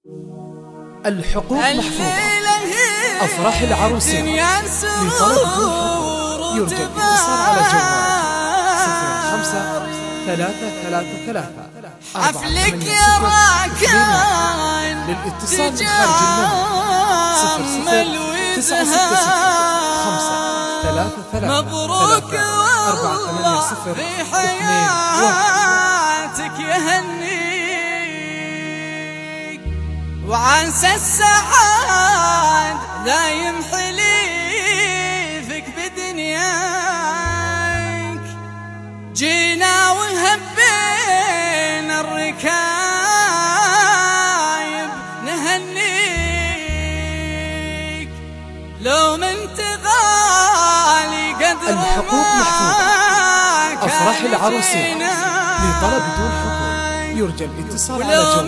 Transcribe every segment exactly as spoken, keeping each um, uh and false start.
الحقوق محفوظة. أفراح العروسين لطلب دون يرجى الاتصال على جوال صفر خمسة ثلاثة ثلاثة ثلاثة حفلك يا راكان للاتصال من خارج المملكة صفر صفر تسعة ستة ستة خمسة ثلاثة ثلاثة مبروك أربعة ثمانية صفر في حياتك يهنيك وعسى السعاد لا يمحليفك بدنياك. جينا وهبينا الركايب نهنيك لو من تغالي قدر الحقوق محفوظة. أفراح العروسين لطلب دون حقوق يرجى الاتصال على جوال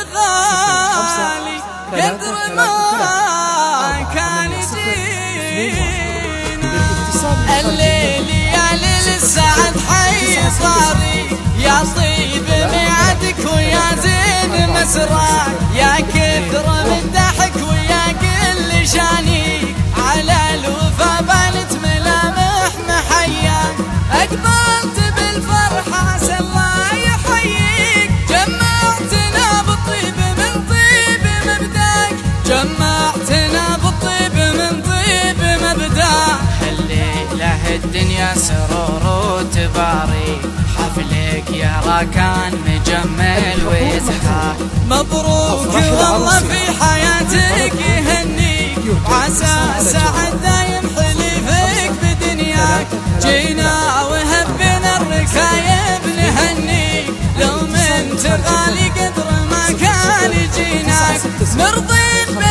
غالي قدر ما كان يجينا. الليل يا ليل السعد حي صاري يا طيب ميعادك ويا زين مسراك يا كثر من ضحك ويا كل شانيك على الوفا بنت ملامح محياك. أقبلت بالفرحة عسى الله يحييك جمعتنا بالطيب من طيب مبداك جمعتنا بالطيب من طيب مبداك. الليلة الدنيا سرور وتباري حفلك يا راكان مجمل ويزحاك. مبروك والله في حياتك يهنيك وعسى سعد دايم حليفك بدنياك. جينا وهبنا الركايب نهنيك لو من تغالي قدر ما كان يجيناك. نرضيك